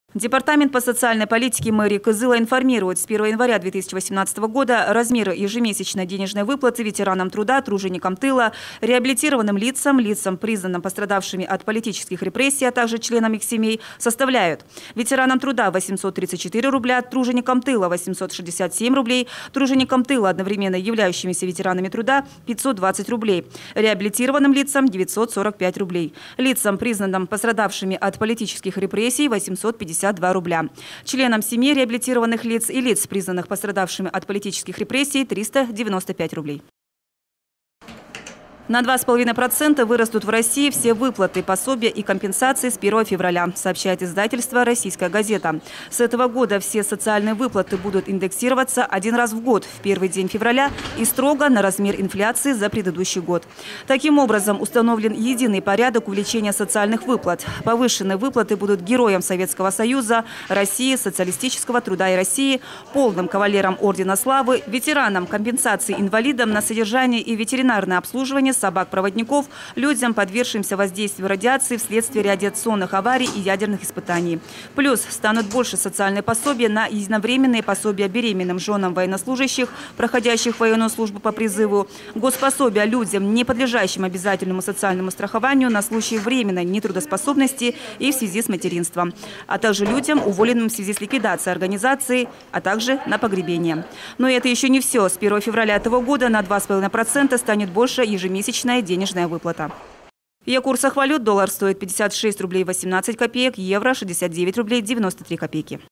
Департамент по социальной политике мэрии Кызыла информирует, с 1 января 2018 года размеры ежемесячной денежной выплаты ветеранам труда, труженикам тыла, реабилитированным лицам, признанным пострадавшими от политических репрессий, а также членам их семей, составляют: ветеранам труда 834 рубля, труженикам тыла 867 рублей, труженикам тыла, одновременно являющимися ветеранами труда, 520 рублей, реабилитированным лицам 945 рублей, лицам, признанным пострадавшими от политических репрессий, 852 рубля. Членам семьи реабилитированных лиц и лиц, признанных пострадавшими от политических репрессий, 395 рублей. На 2,5% вырастут в России все выплаты, пособия и компенсации с 1 февраля, сообщает издательство «Российская газета». С этого года все социальные выплаты будут индексироваться один раз в год, в первый день февраля, и строго на размер инфляции за предыдущий год. Таким образом, установлен единый порядок увеличения социальных выплат. Повышенные выплаты будут героям Советского Союза, России, социалистического труда и России, полным кавалерам Ордена Славы, ветеранам, компенсации инвалидам на содержание и ветеринарное обслуживание собак-проводников, людям, подвергшимся воздействию радиации вследствие радиационных аварий и ядерных испытаний. Плюс станут больше социальные пособия на единовременные пособия беременным женам военнослужащих, проходящих военную службу по призыву, госпособия людям, не подлежащим обязательному социальному страхованию на случай временной нетрудоспособности и в связи с материнством, а также людям, уволенным в связи с ликвидацией организации, а также на погребение. Но это еще не все. С 1 февраля этого года на 2,5% станет больше ежемесячная денежная выплата. О курсах валют: доллар стоит 56 рублей 18 копеек, евро 69 рублей 93 копейки.